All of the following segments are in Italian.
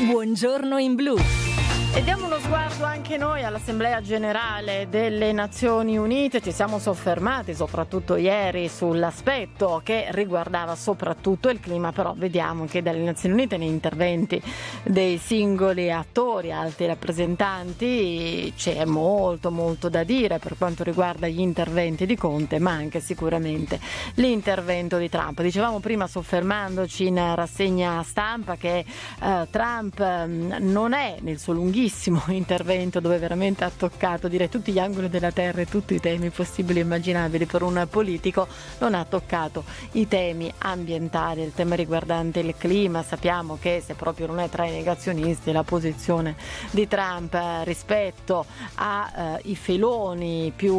Buongiorno in blu. E diamo uno sguardo anche noi all'Assemblea Generale delle Nazioni Unite. Ci siamo soffermati soprattutto ieri sull'aspetto che riguardava soprattutto il clima, però vediamo che dalle Nazioni Unite negli interventi dei singoli attori, alti rappresentanti, c'è molto da dire per quanto riguarda gli interventi di Conte, ma anche sicuramente l'intervento di Trump. Dicevamo prima, soffermandoci in rassegna stampa, che Trump non è nel suo lunghissimo intervento, dove veramente ha toccato, direi, tutti gli angoli della terra e tutti i temi possibili e immaginabili per un politico, non ha toccato i temi ambientali, il tema riguardante il clima. Sappiamo che, se proprio non è tra i negazionisti, la posizione di Trump rispetto ai filoni più,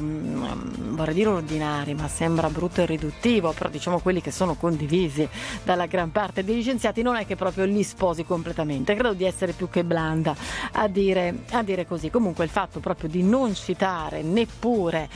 vorrei dire ordinari, ma sembra brutto e riduttivo, però diciamo quelli che sono condivisi dalla gran parte degli scienziati, non è che proprio li sposi completamente. Credo di essere più che blanda a dire così. Comunque il fatto proprio di non citare neppure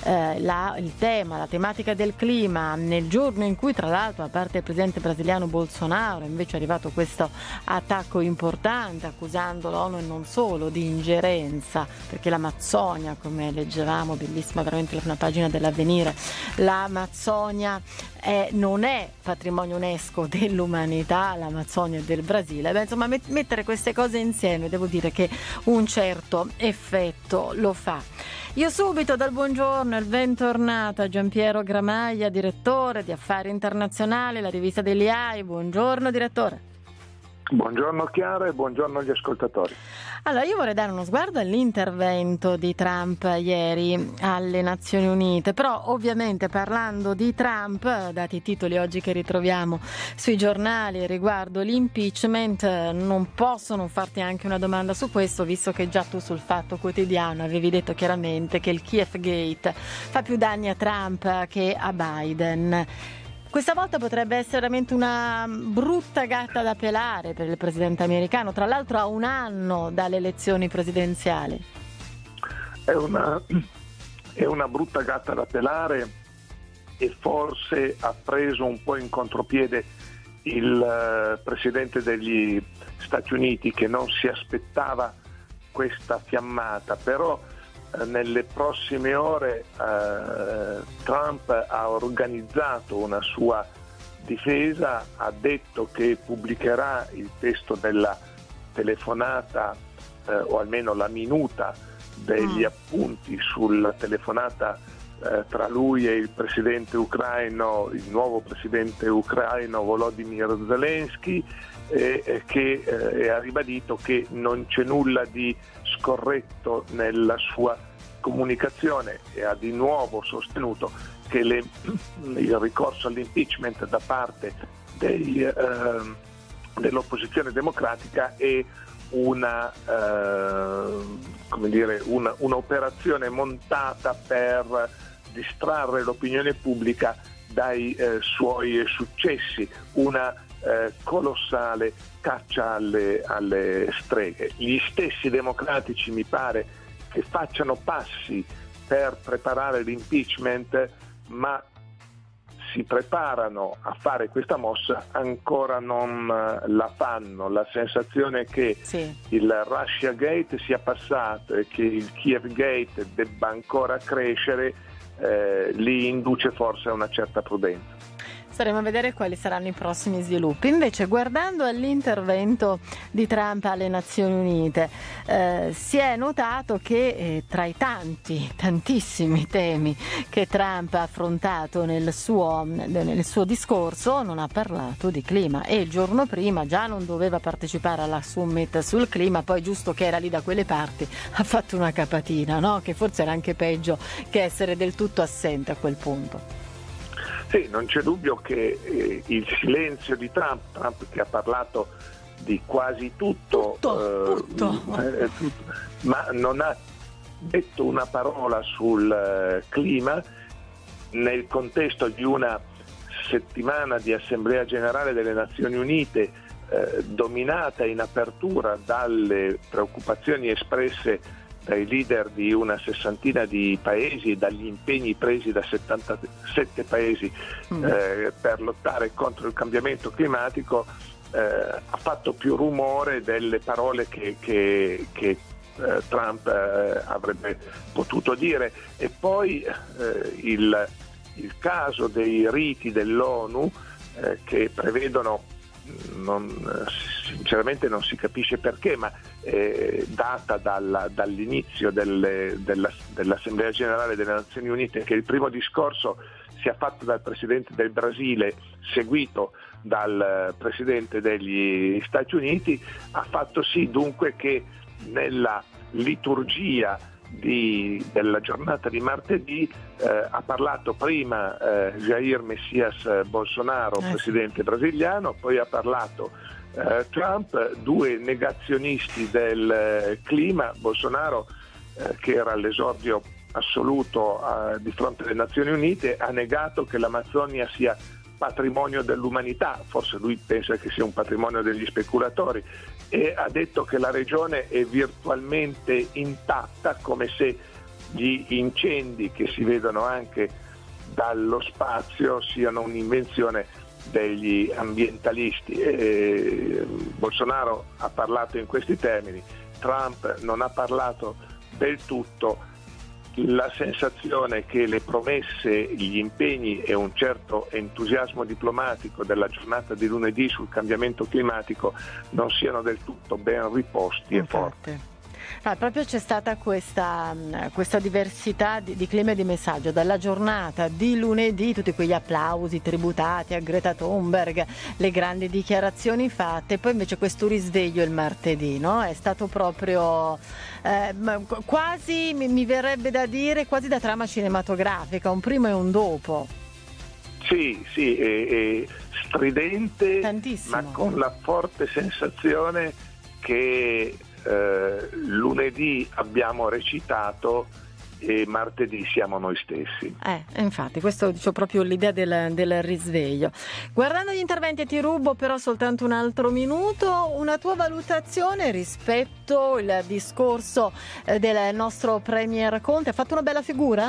il tema, la tematica del clima, nel giorno in cui, tra l'altro, a parte il presidente brasiliano Bolsonaro, invece è arrivato questo attacco importante accusando l'ONU e non solo di ingerenza, perché l'Amazzonia, come leggevamo, bellissima veramente la prima pagina dell'Avvenire, l'Amazzonia non è patrimonio UNESCO dell'umanità, l'Amazzonia del Brasile. Beh, insomma, mettere queste cose insieme, devo dire che un certo effetto lo fa. Io subito dal buongiorno e il bentornato a Giampiero Gramaglia, direttore di Affari Internazionali, la rivista degli AI. Buongiorno direttore. Buongiorno Chiara e buongiorno agli ascoltatori. Allora, io vorrei dare uno sguardo all'intervento di Trump ieri alle Nazioni Unite, però ovviamente, parlando di Trump, dati i titoli oggi che ritroviamo sui giornali riguardo l'impeachment, non posso non farti anche una domanda su questo, visto che già tu sul Fatto Quotidiano avevi detto chiaramente che il Kiev Gate fa più danni a Trump che a Biden. Questa volta potrebbe essere veramente una brutta gatta da pelare per il presidente americano, tra l'altro a un anno dalle elezioni presidenziali. È una brutta gatta da pelare, e forse ha preso un po' in contropiede il presidente degli Stati Uniti, che non si aspettava questa fiammata. Però nelle prossime ore Trump ha organizzato una sua difesa, ha detto che pubblicherà il testo della telefonata, o almeno la minuta degli appunti sulla telefonata tra lui e il presidente ucraino, il nuovo presidente ucraino Volodymyr Zelensky, che ha ribadito che non c'è nulla di scorretto nella sua comunicazione, e ha di nuovo sostenuto che il ricorso all'impeachment da parte dell'opposizione democratica è un'operazione montata per distrarre l'opinione pubblica dai suoi successi, una colossale caccia alle streghe. Gli stessi democratici mi pare che facciano passi per preparare l'impeachment, ma si preparano a fare questa mossa, ancora non la fanno. La sensazione è che il Russia Gate sia passato e che il Kiev Gate debba ancora crescere, li induce forse a una certa prudenza. Staremo a vedere quali saranno i prossimi sviluppi. Invece, guardando all'intervento di Trump alle Nazioni Unite, si è notato che tra i tantissimi temi che Trump ha affrontato nel suo discorso, non ha parlato di clima, e il giorno prima già non doveva partecipare alla summit sul clima, poi giusto che era lì da quelle parti ha fatto una capatina, no? Che forse era anche peggio che essere del tutto assente a quel punto. Sì, non c'è dubbio che il silenzio di Trump, che ha parlato di quasi tutto, ma non ha detto una parola sul clima, nel contesto di una settimana di Assemblea Generale delle Nazioni Unite dominata in apertura dalle preoccupazioni espresse dai leader di una sessantina di paesi e dagli impegni presi da 77 paesi per lottare contro il cambiamento climatico. ha fatto più rumore delle parole che Trump avrebbe potuto dire. E poi il caso dei riti dell'ONU che prevedono, sinceramente non si capisce perché, ma data dall'inizio dell'Assemblea Generale delle Nazioni Unite, che il primo discorso sia fatto dal Presidente del Brasile, seguito dal Presidente degli Stati Uniti, ha fatto sì dunque che nella liturgia della giornata di martedì ha parlato prima Jair Messias Bolsonaro, presidente brasiliano, poi ha parlato Trump, due negazionisti del clima. Bolsonaro, che era all'esordio assoluto di fronte alle Nazioni Unite, ha negato che l'Amazzonia sia patrimonio dell'umanità, forse lui pensa che sia un patrimonio degli speculatori, e ha detto che la regione è virtualmente intatta, come se gli incendi che si vedono anche dallo spazio siano un'invenzione degli ambientalisti. Bolsonaro ha parlato in questi termini, Trump non ha parlato del tutto. La sensazione che le promesse, gli impegni e un certo entusiasmo diplomatico della giornata di lunedì sul cambiamento climatico non siano del tutto ben riposti e forti. Proprio c'è stata questa diversità di clima e di messaggio. Dalla giornata di lunedì tutti quegli applausi tributati a Greta Thunberg, le grandi dichiarazioni fatte, poi invece questo risveglio il martedì, no? È stato proprio quasi, mi verrebbe da dire, quasi da trama cinematografica, un prima e un dopo. Sì, è stridente, tantissimo, ma con la forte sensazione che lunedì abbiamo recitato e martedì siamo noi stessi. Infatti, questo dice proprio l'idea del risveglio. Guardando gli interventi, e ti rubo però soltanto un altro minuto, una tua valutazione rispetto al discorso del nostro Premier Conte. Ha fatto una bella figura?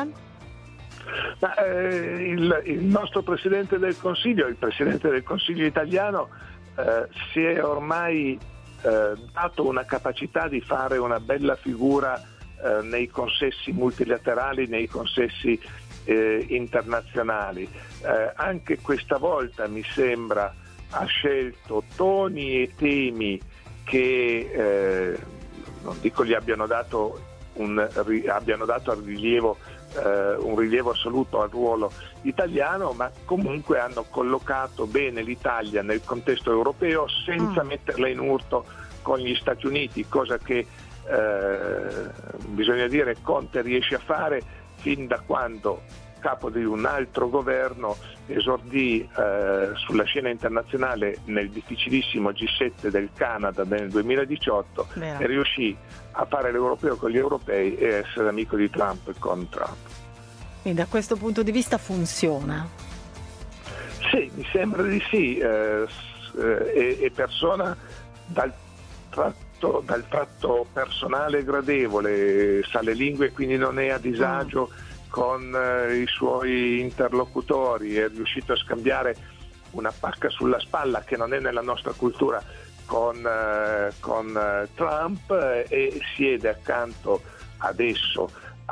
Il nostro Presidente del Consiglio, il Presidente del Consiglio italiano, si è ormai dato una capacità di fare una bella figura nei consessi multilaterali, nei consessi internazionali. Anche questa volta mi sembra ha scelto toni e temi che non dico gli abbiano dato al rilievo un rilievo assoluto al ruolo italiano, ma comunque hanno collocato bene l'Italia nel contesto europeo senza metterla in urto con gli Stati Uniti, cosa che bisogna dire Conte riesce a fare fin da quando capo di un altro governo esordì sulla scena internazionale nel difficilissimo G7 del Canada nel 2018 e riuscì a fare l'europeo con gli europei e essere amico di Trump con Trump. Quindi da questo punto di vista funziona? Sì, mi sembra di sì, e persona dal tratto personale gradevole, sa le lingue, quindi non è a disagio con i suoi interlocutori, è riuscito a scambiare una pacca sulla spalla che non è nella nostra cultura con Trump, e siede accanto adesso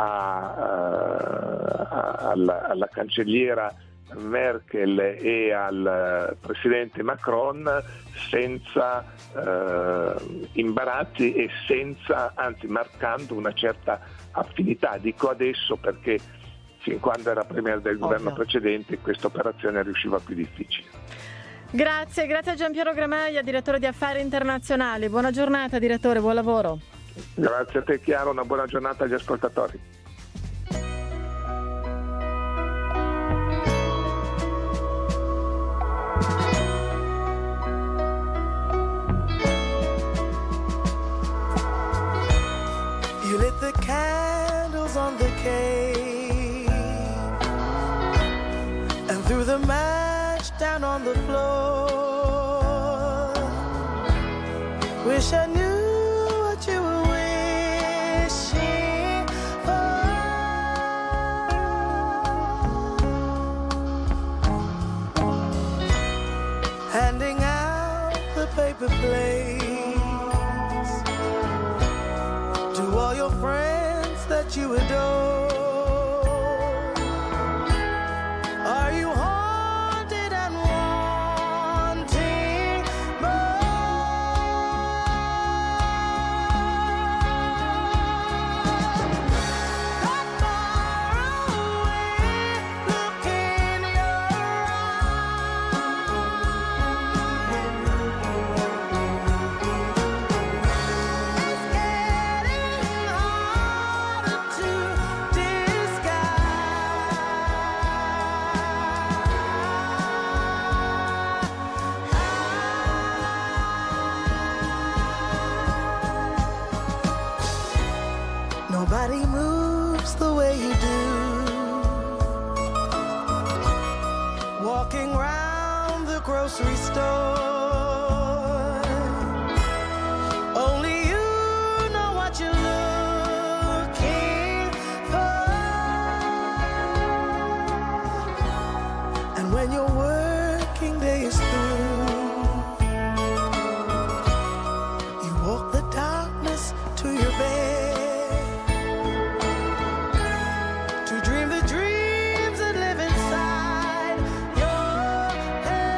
alla cancelliera Merkel e al presidente Macron senza imbarazzi e anzi marcando una certa affinità. Dico adesso perché fin quando era premier del governo precedente questa operazione riusciva più difficile. Grazie a Giampiero Gramaglia, direttore di Affari Internazionali. Buona giornata direttore, buon lavoro. Grazie a te Chiara, una buona giornata agli ascoltatori. You lit the candles on the cave and threw the match down on the floor. Wish I knew what you were wishing for. Handing out the happy place. To all your friends that you adore, are you haunted and wanting more? That far away look in your eyes, it's getting harder to disguise. Nobody moves the way you do, walking round the grocery store. Only you know what you're looking for. And when your working day is through, you walk the darkness to your bed, to dream the dreams that live inside your head.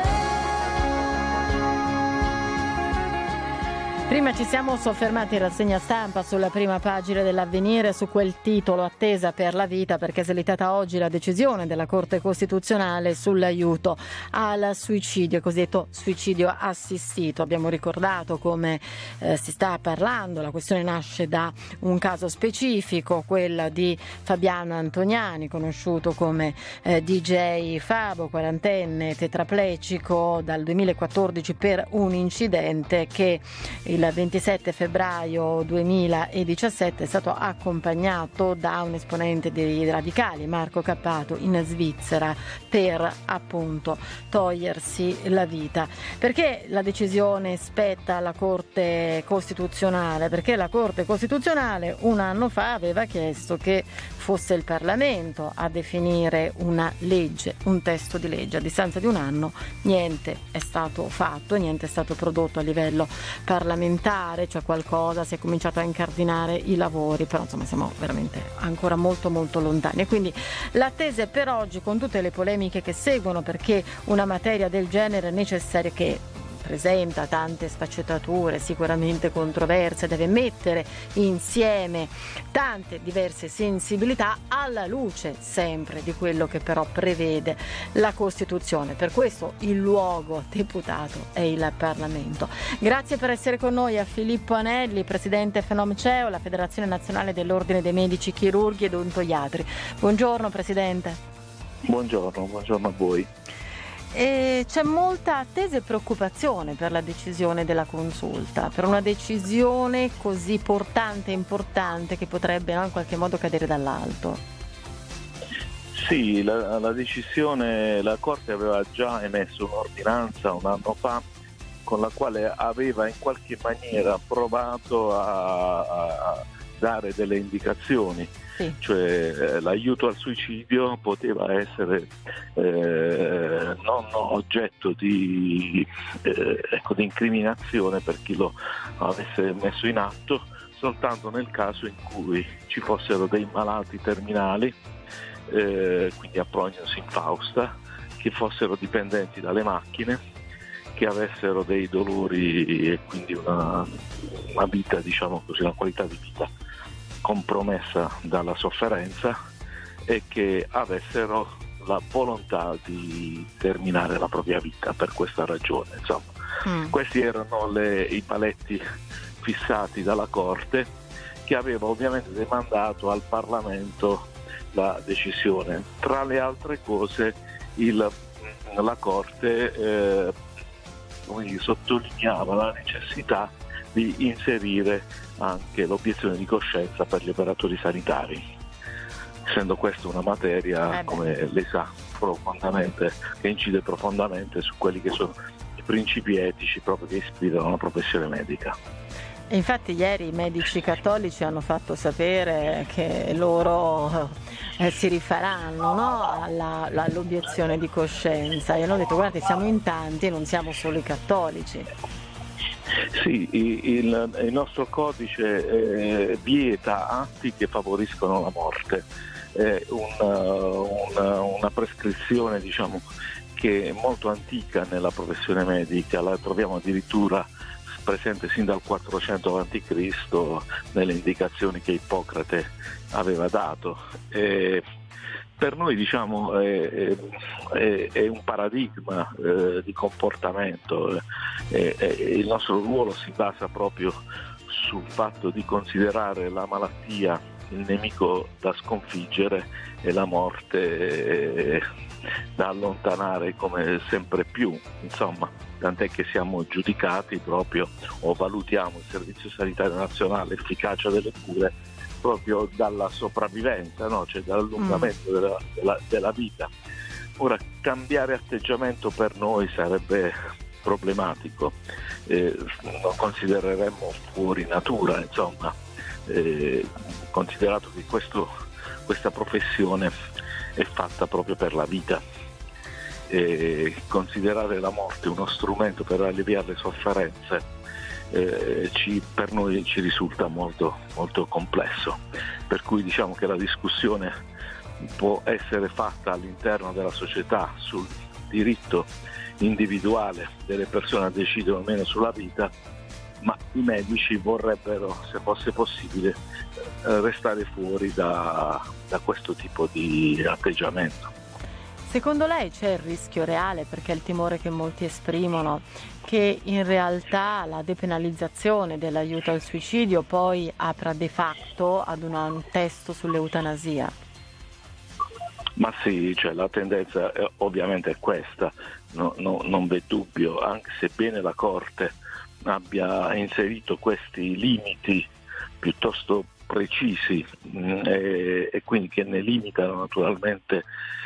Prima ci siamo soffermati in rassegna stampa sulla prima pagina dell'Avvenire su quel titolo attesa per la vita, perché è slittata oggi la decisione della Corte Costituzionale sull'aiuto al suicidio, cosiddetto suicidio assistito. Abbiamo ricordato come si sta parlando, la questione nasce da un caso specifico, quella di Fabiano Antoniani, conosciuto come DJ Fabo, quarantenne, tetraplegico dal 2014 per un incidente che il 27 febbraio 2017 è stato accompagnato da un esponente dei radicali, Marco Cappato, in Svizzera per appunto togliersi la vita. Perché la decisione spetta alla Corte Costituzionale? Perché la Corte Costituzionale un anno fa aveva chiesto che fosse il Parlamento a definire una legge, un testo di legge. A distanza di un anno niente è stato fatto, niente è stato prodotto a livello parlamentare, cioè qualcosa, si è cominciato a incardinare i lavori, però insomma siamo veramente ancora molto molto lontani. E quindi l'attesa è per oggi, con tutte le polemiche che seguono, perché una materia del genere è necessaria, che presenta tante sfaccettature, sicuramente controverse, deve mettere insieme tante diverse sensibilità alla luce sempre di quello che però prevede la Costituzione. Per questo il luogo deputato è il Parlamento. Grazie per essere con noi a Filippo Anelli, presidente FENOMCEO, la Federazione Nazionale dell'Ordine dei Medici Chirurghi ed Odontoiatri. Buongiorno Presidente. Buongiorno a voi. E c'è molta attesa e preoccupazione per la decisione della Consulta, per una decisione così portante e importante che potrebbe in qualche modo cadere dall'alto. Sì, la decisione, la Corte aveva già emesso un'ordinanza un anno fa con la quale aveva in qualche maniera provato a dare delle indicazioni. Sì. Cioè l'aiuto al suicidio poteva essere non oggetto di incriminazione per chi lo avesse messo in atto, soltanto nel caso in cui ci fossero dei malati terminali, quindi a prognosi infausta, che fossero dipendenti dalle macchine, che avessero dei dolori e quindi una vita, diciamo così, una qualità di vita compromessa dalla sofferenza e che avessero la volontà di terminare la propria vita per questa ragione. Insomma, questi erano i paletti fissati dalla Corte, che aveva ovviamente demandato al Parlamento la decisione. Tra le altre cose la Corte sottolineava la necessità di inserire anche l'obiezione di coscienza per gli operatori sanitari, essendo questa una materia, come lei sa, che incide profondamente su quelli che sono i principi etici proprio che ispirano la professione medica. E infatti ieri i medici cattolici hanno fatto sapere che loro si rifaranno, no, all'obiezione di coscienza, e hanno detto: guardate, siamo in tanti, non siamo solo i cattolici. Sì, il nostro codice vieta atti che favoriscono la morte. È una prescrizione, diciamo, che è molto antica nella professione medica, la troviamo addirittura presente sin dal 400 a.C. nelle indicazioni che Ippocrate aveva dato. Per noi, diciamo, è un paradigma di comportamento. Il nostro ruolo si basa proprio sul fatto di considerare la malattia il nemico da sconfiggere e la morte da allontanare come sempre più, insomma, tant'è che siamo giudicati proprio, o valutiamo il Servizio Sanitario Nazionale l'efficacia delle cure proprio dalla sopravvivenza, no? Cioè dall'allungamento della vita. Ora, cambiare atteggiamento per noi sarebbe problematico, lo considereremmo fuori natura, insomma, considerato che questa professione è fatta proprio per la vita. Considerare la morte uno strumento per alleviare le sofferenze per noi ci risulta molto, molto complesso, per cui diciamo che la discussione può essere fatta all'interno della società sul diritto individuale delle persone a decidere o meno sulla vita, ma i medici vorrebbero, se fosse possibile, restare fuori da questo tipo di atteggiamento. Secondo lei c'è il rischio reale, perché è il timore che molti esprimono, che in realtà la depenalizzazione dell'aiuto al suicidio poi apra de facto ad un testo sull'eutanasia? Ma sì, cioè la tendenza ovviamente è questa, non v'è dubbio, anche sebbene la Corte abbia inserito questi limiti piuttosto precisi e quindi che ne limitano naturalmente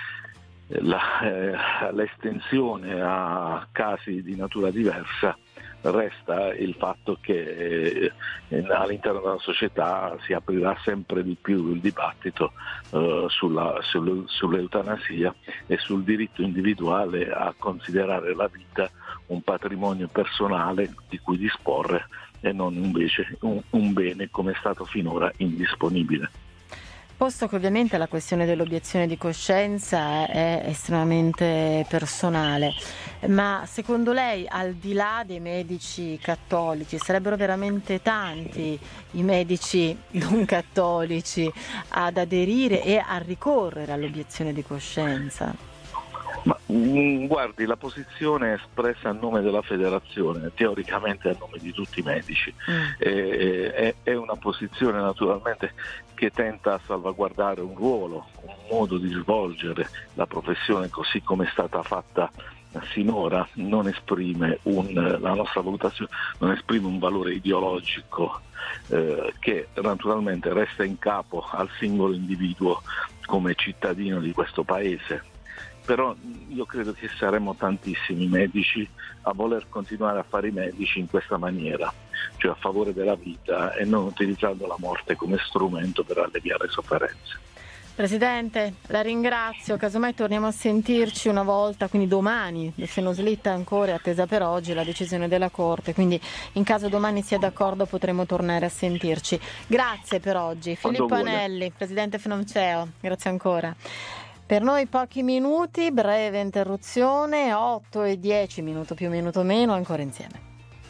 l'estensione a casi di natura diversa, resta il fatto che all'interno della società si aprirà sempre di più il dibattito sull'eutanasia e sul diritto individuale a considerare la vita un patrimonio personale di cui disporre e non invece un bene come è stato finora indisponibile. Posto che ovviamente la questione dell'obiezione di coscienza è estremamente personale, ma secondo lei, al di là dei medici cattolici, sarebbero veramente tanti i medici non cattolici ad aderire e a ricorrere all'obiezione di coscienza? Ma guardi, la posizione è espressa a nome della federazione, teoricamente a nome di tutti i medici. È una posizione naturalmente che tenta a salvaguardare un ruolo, un modo di svolgere la professione così come è stata fatta sinora, non esprime la nostra valutazione non esprime un valore ideologico che naturalmente resta in capo al singolo individuo come cittadino di questo paese. Però io credo che saremo tantissimi medici a voler continuare a fare i medici in questa maniera, cioè a favore della vita e non utilizzando la morte come strumento per alleviare sofferenze. Presidente, la ringrazio, casomai torniamo a sentirci una volta, quindi domani, se non slitta ancora, è attesa per oggi la decisione della Corte, quindi in caso domani sia d'accordo potremo tornare a sentirci. Grazie per oggi. Filippo Anelli, Presidente FNOMCEO, grazie ancora. Per noi pochi minuti, breve interruzione, 8:10, minuto più, minuto meno, ancora insieme.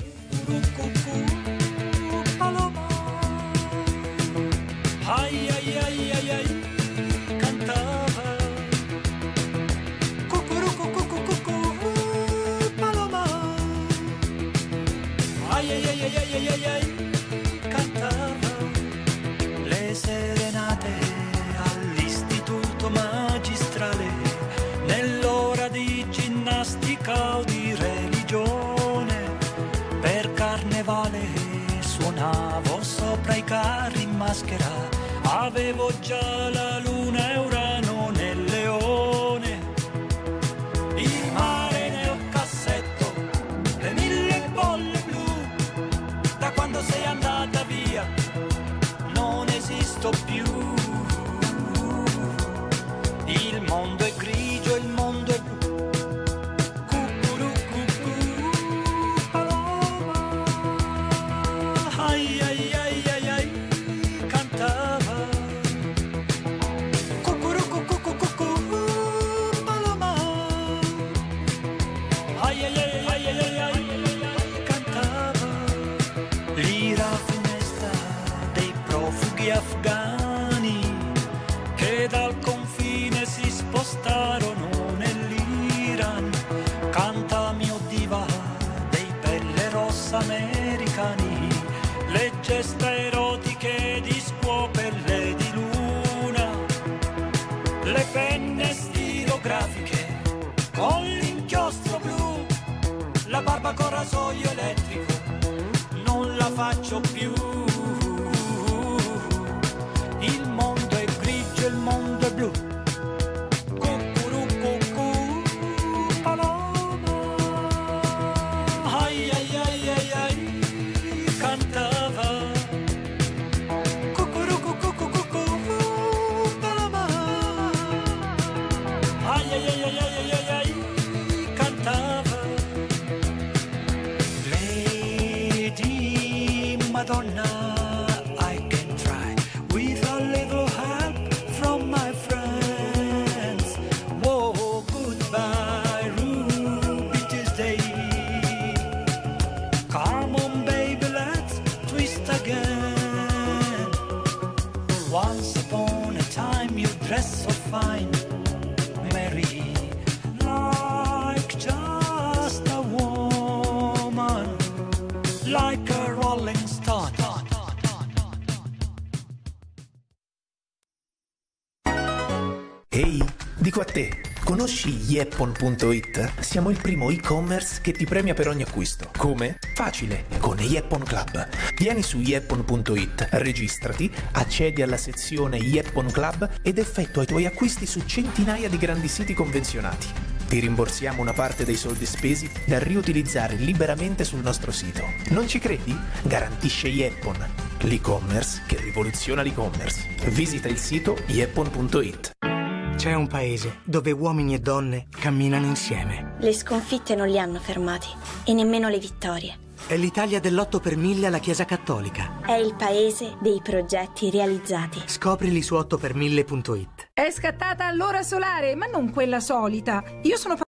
Ai ai ai ai ai, cantava. Paloma. Ai ai ai ai ai ai ai, cantava. Le serenate all'istituto magistrale, nell'ora di ginnastica o di religione, per carnevale suonavo sopra i carri in maschera, avevo già la luna e Urano nel leone, il mare nel cassetto, le 1000 bolle blu, da quando sei andata via non esisto più. Il mondo è grigio, il mondo è blu. Cucurù, cucurù, paloma. Pass americani, le gesta erotiche di scuoperle di luna, le penne stilografiche con l'inchiostro blu, la barba con rasoio elettrico, non la faccio più. Il mondo è grigio, il mondo è blu. Cucurucucù, paloma. Ai ai ai ai ai, cantava. Cucurucucucucucù, paloma. Ai ai ai ai ai ai ai, cantava. Lady Madonna, I can try with a little help from my friends. Whoa, goodbye, Ruby Tuesday. Come on, baby, let's twist again. Once upon a time, you dressed so fine, Mary, like just a woman, like a rolling stone. Ehi, dico a te, conosci Yeppon.it? Siamo il primo e-commerce che ti premia per ogni acquisto. Come? Facile, con Yeppon Club. Vieni su Yeppon.it, registrati, accedi alla sezione Yeppon Club ed effettua i tuoi acquisti su centinaia di grandi siti convenzionati. Ti rimborsiamo una parte dei soldi spesi da riutilizzare liberamente sul nostro sito. Non ci credi? Garantisce Yeppon, l'e-commerce che rivoluziona l'e-commerce. Visita il sito Yeppon.it. C'è un paese dove uomini e donne camminano insieme. Le sconfitte non li hanno fermati e nemmeno le vittorie. È l'Italia dell'8 per 1000 alla Chiesa Cattolica. È il paese dei progetti realizzati. Scoprili su 8per1000.it. È scattata l'ora solare, ma non quella solita. Io sono